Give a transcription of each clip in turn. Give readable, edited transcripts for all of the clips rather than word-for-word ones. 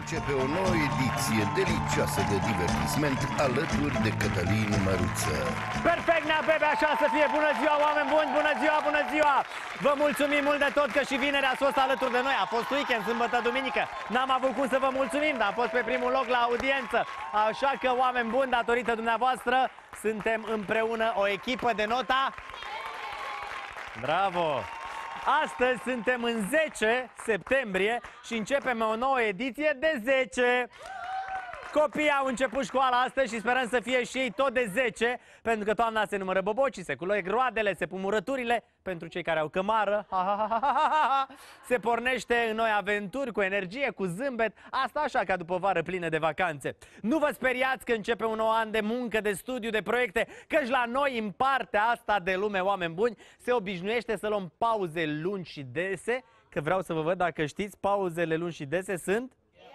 începe o nouă ediție delicioasă de divertisment alături de Cătălin Măruță. Perfect, nea, bebe, așa să fie. Bună ziua, oameni buni, bună ziua, bună ziua. Vă mulțumim mult de tot că și vineri ați fost alături de noi. A fost weekend, sâmbătă, duminică. N-am avut cum să vă mulțumim, dar am fost pe primul loc la audiență. Așa că, oameni buni, datorită dumneavoastră, suntem împreună o echipă de nota... Bravo! Astăzi suntem în 10 septembrie și începem o nouă ediție de 10. Copiii au început școala astăzi și sperăm să fie și ei tot de 10, pentru că toamna se numără bobocii, se culeg roadele, se pun murăturile. Pentru cei care au cămară, se pornește în noi aventuri, cu energie, cu zâmbet. Asta așa, ca după vară plină de vacanțe. Nu vă speriați că începe un nou an de muncă, de studiu, de proiecte, căci la noi, în partea asta de lume, oameni buni, se obișnuiește să luăm pauze lungi și dese. Că vreau să vă văd dacă știți, pauzele lungi și dese sunt...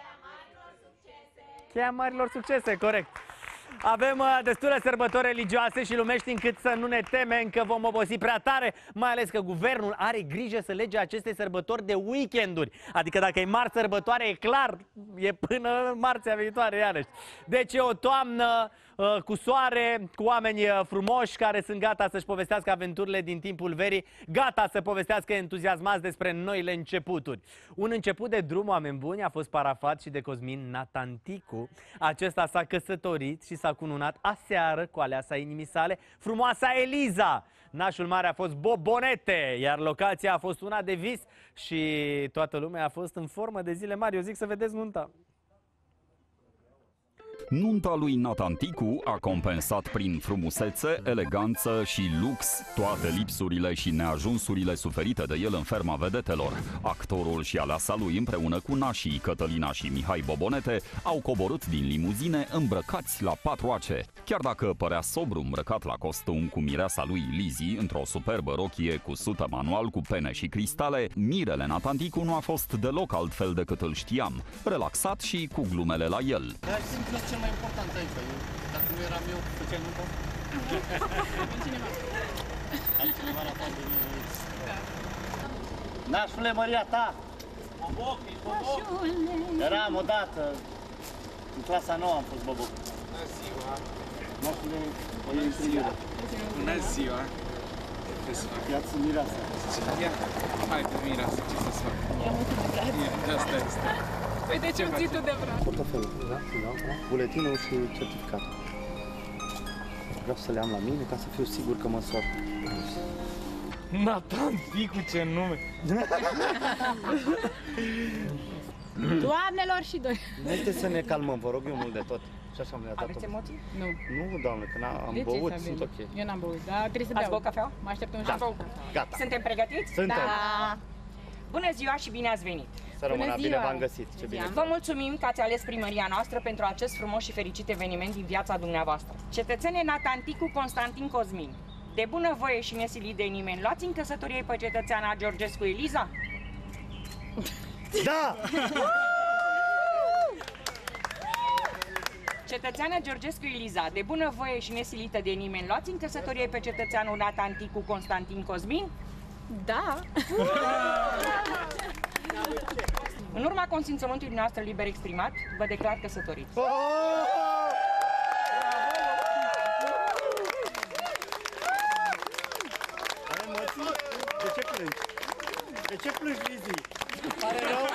cheia marilor succese, corect. Avem destule sărbători religioase și lumești încât să nu ne temem că vom obosi prea tare, mai ales că guvernul are grijă să lege aceste sărbători de weekenduri. Adică dacă e marți sărbătoare, e clar, e până marțea viitoare iarăși. Deci e o toamnă cu soare, cu oameni frumoși care sunt gata să-și povestească aventurile din timpul verii, gata să povestească entuziasmați despre noile începuturi. Un început de drum, oameni buni, a fost parafat și de Cosmin Natanticu. Acesta s-a căsătorit și s-a cununat aseară cu aleasa inimii sale, frumoasa Eliza. Nașul mare a fost Bobonete, iar locația a fost una de vis și toată lumea a fost în formă de zile mari. Eu zic să vedeți nunta. Nunta lui Natanticu a compensat prin frumusețe, eleganță și lux toate lipsurile și neajunsurile suferite de el în ferma vedetelor. Actorul și aleasa lui împreună cu nașii Cătălina și Mihai Bobonete au coborât din limuzine îmbrăcați la patru-ace. Chiar dacă părea sobru îmbrăcat la costum cu mireasa lui Lizzy într-o superbă rochie cu sută manual cu pene și cristale, mirele Natanticu nu a fost deloc altfel decât îl știam, relaxat și cu glumele la el. Cel mai important aici, dacă nu eram eu, făceam nunta? Cineva. Altcineva la față de mine. Nașule, Maria ta! Boboc, ești boboc? Eram odată, în clasa 9 am fost boboc. Bună ziua! Nașule, o iei primire. Bună ziua! Ce să fac? Ia-ți mireasa. Ia, hai pe mireasa, ce să-ți fac? Ia mă de braț. Ia, stai. Uite ce uțitul de braț. Portofelul, da? Buletinul și certificatul. Vreau să le am la mine ca să fiu sigur că mă sor. Natanticu, ce nume! Doamnelor și doi. Haideți să ne calmăm, vă rog eu mult de tot. Și așa mi-a dat. Aveți emoții? Nu. Nu, doamne, că am De ce băut, să sunt bem? ok. Eu n-am băut, dar trebuie să beau. Ați băut cafea? Mă așteptăm și Da. băut. Gata. Suntem pregătiți? Suntem. Da! Bună ziua și bine ați venit! Să rămână, Bună bine ziua. v-am găsit. Ce bine. Vă mulțumim că ați ales primăria noastră pentru acest frumos și fericit eveniment din viața dumneavoastră. Cetățene Natanticu Constantin Cosmin, de bună voie și nesilit de nimeni, luați în căsătorie pe cetățeana Georgescu Eliza? Da! Cetățeana Georgescu Eliza, de bună voie și nesilită de nimeni, luați în căsătorie pe cetățeanul Natanticu Constantin Cosmin? Da. În urma consimțământului noastră liber exprimat, vă declar căsătoriți. Ai emoții? De ce plângi? De ce plângi, Lizzy? Pare rău?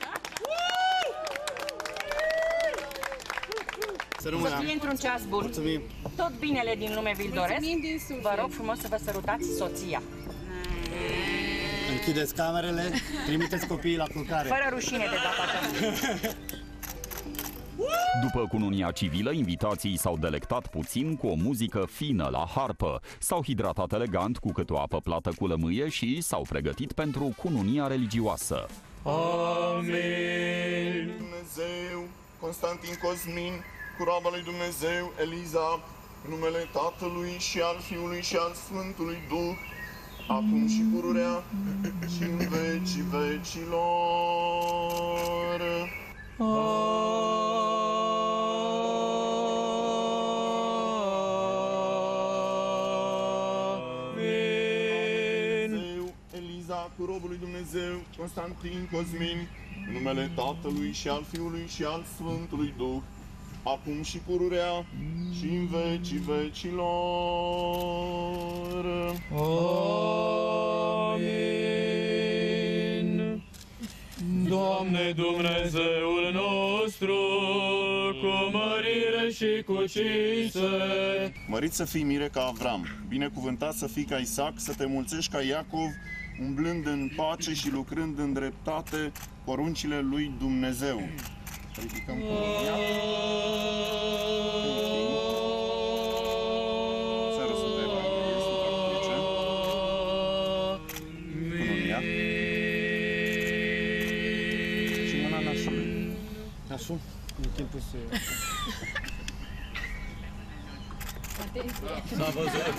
Să rămână. Să fie într-un ceas bun. Mulțumim. Tot binele din lume vi-l doresc. Mulțumim din suflet. Vă rog frumos să vă sărutați soția. Închideți camerele, trimiteți copiii la culcare. Fără rușine de data aceasta. După cununia civilă, invitații s-au delectat puțin cu o muzică fină la harpă, s-au hidratat elegant cu câte o apă plată cu lămâie și s-au pregătit pentru cununia religioasă. Amin! Dumnezeu, Constantin Cosmin, cu roaba lui Dumnezeu, Eliza, în numele Tatălui și al Fiului și al Sfântului Duh, acum și pururea și în vecii vecilor. Dumnezeu, Eliza, cu cu robul lui Dumnezeu, Constantin Cosmin, în numele Tatălui și al Fiului și al Sfântului Duh, acum și pururea și în vecii vecilor. Amin. Doamne Dumnezeul nostru, cu mărire și cu cinste. Mărit să fii, mire, ca Avram, binecuvântat să fii ca Isaac, să te mulțești ca Iacov, umblând în pace și lucrând în dreptate poruncile lui Dumnezeu. Ridicăm colonia. Să răsundă Evanghelie Sfânta Cruce. Colonia. Și mâna nașului. Nașul? E timpul să... S-a văzut.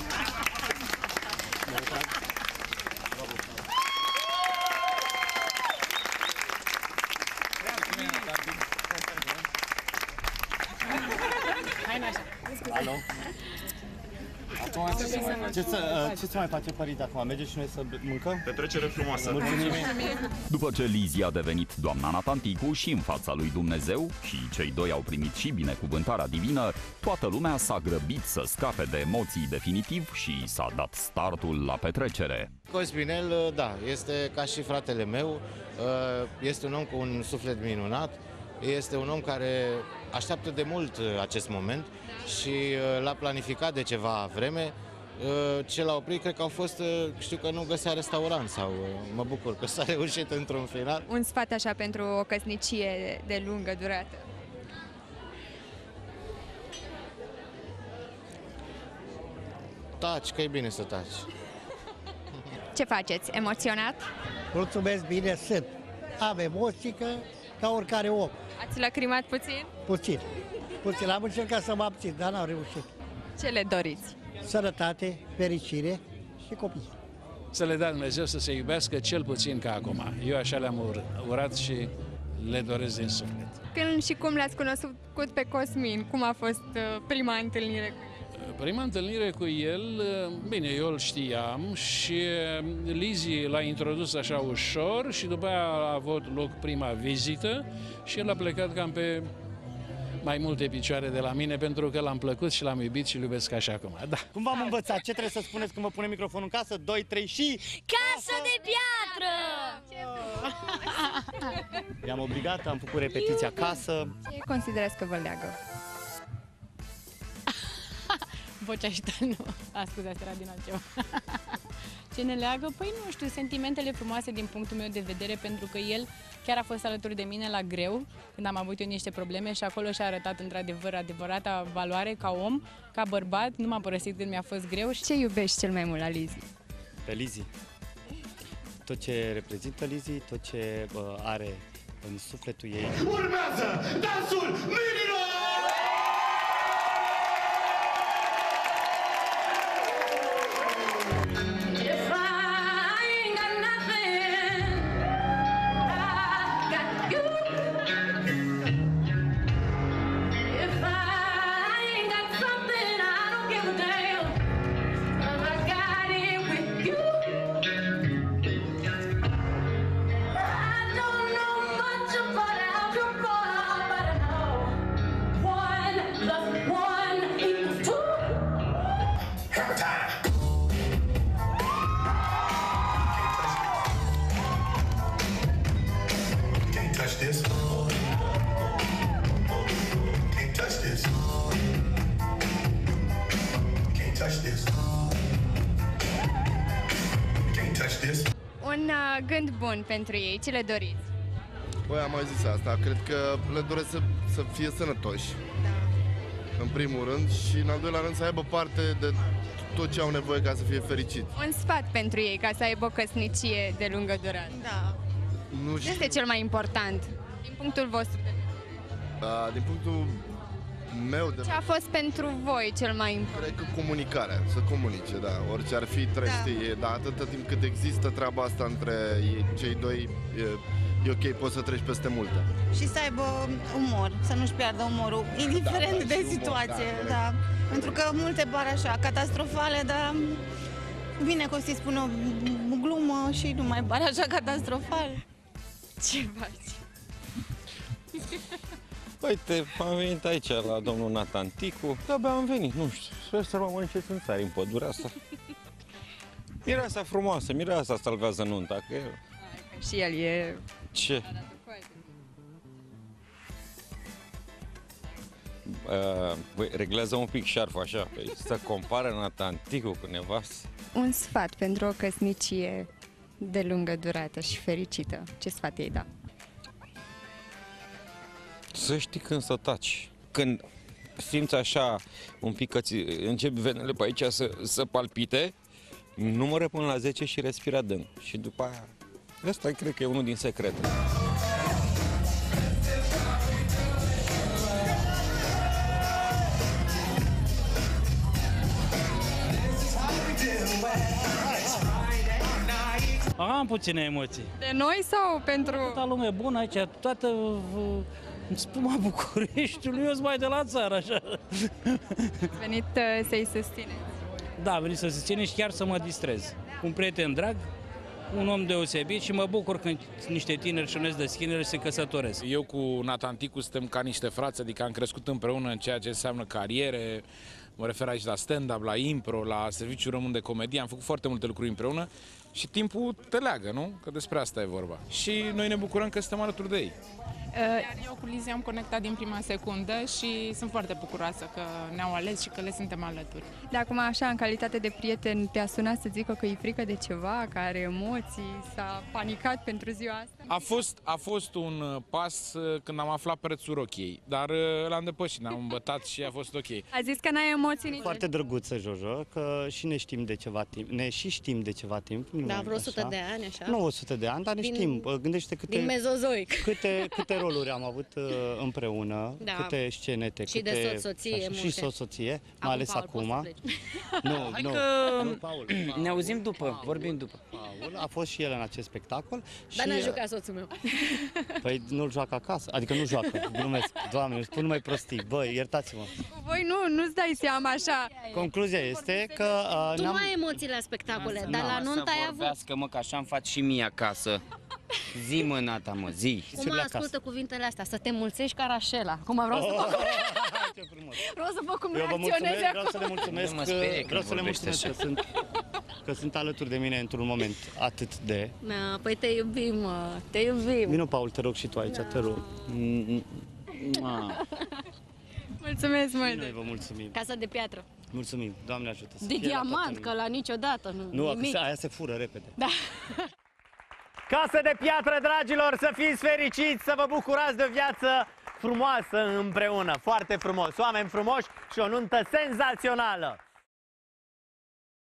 Hai, Nașa. Alo? Ce să mai facem, părinte, acum? Mergem și noi să mâncăm? Petrecere frumoasă! Mulțumim! După ce Lizzy a devenit doamna Natanticu și în fața lui Dumnezeu și cei doi au primit și binecuvântarea divină, toată lumea s-a grăbit să scape de emoții definitiv și s-a dat startul la petrecere. Cosminel, da, este ca și fratele meu, este un om cu un suflet minunat, este un om care așteaptă de mult acest moment și l-a planificat de ceva vreme. Ce l-a oprit, cred că au fost, știu că nu găsea restaurant sau mă bucur că s-a reușit într-un final. Un sfat așa pentru o căsnicie de lungă durată? Taci, că e bine să taci. Ce faceți? Emoționat? Mulțumesc, bine sunt. Am emoții ca oricare om. Ați lacrimat puțin? Puțin. Am încercat să mă abțin, dar n-am reușit. Ce le doriți? Sănătate, fericire și copii. Să le dea Dumnezeu să se iubească cel puțin ca acum. Eu așa le-am urat și le doresc din suflet. Când și cum l-ați cunoscut pe Cosmin? Cum a fost prima întâlnire cu el? Prima întâlnire cu el, bine, eu îl știam și Lizzy l-a introdus așa ușor și după aia a avut loc prima vizită și el a plecat cam pe mai multe picioare de la mine pentru că l-am plăcut și l-am iubit și îl iubesc așa acum. Da. Cum v-am învățat? Ce trebuie să spuneți când mă pune microfonul în casă? 2, 3 și... Casă de piatră! I-am obligat, am făcut repetiția acasă. Ce considerați că vă leagă? Vocea și nu. Scuzați, era din altceva. Ce ne leagă? Păi nu știu, sentimentele frumoase din punctul meu de vedere, pentru că el chiar a fost alături de mine la greu, când am avut eu niște probleme și acolo și-a arătat într-adevăr adevărata valoare ca om, ca bărbat, nu m-a părăsit când mi-a fost greu. Ce iubești cel mai mult la Lizzy? Pe Lizzy. Tot ce reprezintă Lizzy, tot ce are în sufletul ei. Urmează dansul minilor! Un gând bun pentru ei, ce le doriți? Băi, am mai zis asta, cred că le doresc să fie sănătoși, în primul rând, și în al doilea rând să aibă parte de tot ce au nevoie ca să fie fericit. Un sfat pentru ei ca să aibă o căsnicie de lungă durată. Da. Nu știu. Este cel mai important, din punctul vostru de vedere? Din punctul meu de... Ce a fost pentru voi cel mai important? Cred că comunicarea, să comunice, da. Orice ar fi, trebuie știe, dar atâta timp cât există treaba asta între cei doi, e ok, poți să treci peste multe. Și să aibă umor, să nu-și piardă umorul, indiferent de situație, da. Pentru că multe par așa, catastrofale, dar Vine că o să-i spun o glumă și nu mai pare așa catastrofal. Ce faci? Uite, am venit aici la domnul Nathan Ticu, abia am venit, nu știu, sper să mă mănânce țânțari în pădurea asta. Mireasa frumoasă, mireasa salvează nunta, că... Și el e... Ce? Reglează un pic șarful așa, să compară Nathan Ticu cu nevastă. Un sfat pentru o căsnicie de lungă durată și fericită. Ce sfat ei da? Să știi când să taci. Când simți așa un pic că începi venele pe aici să palpite, numără până la 10 și respira adânc. Și după aia, ăsta cred că e unul din secrete. Am puține emoții. De noi sau pentru... Toată lumea bună aici, toată spuma Bucureștiului, eu sunt mai de la țară, așa. Venit să-i susțineți. Da, am venit să susține și chiar să mă distrez. Un prieten drag, un om deosebit și mă bucur când niște tineri și onesti de schimbare se căsătoresc. Eu cu Nathan Ticu suntem ca niște frați, adică am crescut împreună în ceea ce înseamnă cariere. Mă refer aici la stand-up, la impro, la serviciul român de comedie. Am făcut foarte multe lucruri împreună și timpul te leagă, nu? Că despre asta e vorba. Și noi ne bucurăm că suntem alături de ei. Iar eu cu Lizzy am conectat din prima secundă și sunt foarte bucuroasă că ne-au ales și că le suntem alături. De acum, așa, în calitate de prieten, te-a sunat să zică că e frică de ceva, că are emoții, s-a panicat pentru ziua asta? A fost un pas când am aflat prețul rochiei, dar l-am depășit, am îmbătat și a fost ok. A zis că n-ai emoții nici. Foarte drăguță, Jojo, că și ne știm de ceva timp. Ne și știm de ceva timp. Da, vreo 100 de ani, așa? Nu 100 de ani, dar ne știm. Gândește câte... Din mezozoic. Câte roluri am avut împreună, da. Câte scenete, și câte... de soție, și soție, mai ales acum. Nu, Paul. Ne auzim după, vorbim după. Paul a fost și el în acest spectacol. Dar n-a jucat soțul meu. Păi nu-l joacă acasă, adică nu joacă, glumesc. Doamne, îmi spun numai prostii. Băi, iertați-mă. Voi nu-ți dai seama așa. Concluzia este că... Tu nu ai emoții la spectacole, dar la nuntă ai avut. Vorbească, mă, că așa îmi faci și mie acasă. Zi, mă, Nata, mă, zi. Cum ascultă cuvintele astea? Să te mulțești ca Rașela. Acum vreau să văd. Vreau să văd cum reacționezi acum. Vreau să le mulțumesc, că sunt alături de mine într-un moment atât de... Da, păi te iubim, mă, te iubim. Vino, Paul, te rog și tu aici, te rog. Mulțumesc mult. Noi vă mulțumim. Casa de piatră. Mulțumim, Doamne ajută. De diamant, că la niciodată nu nimic. Aia se fură repede. Da. Casă de piatră, dragilor, să fiți fericiți, să vă bucurați de o viață frumoasă împreună. Foarte frumos, oameni frumoși și o nuntă senzațională.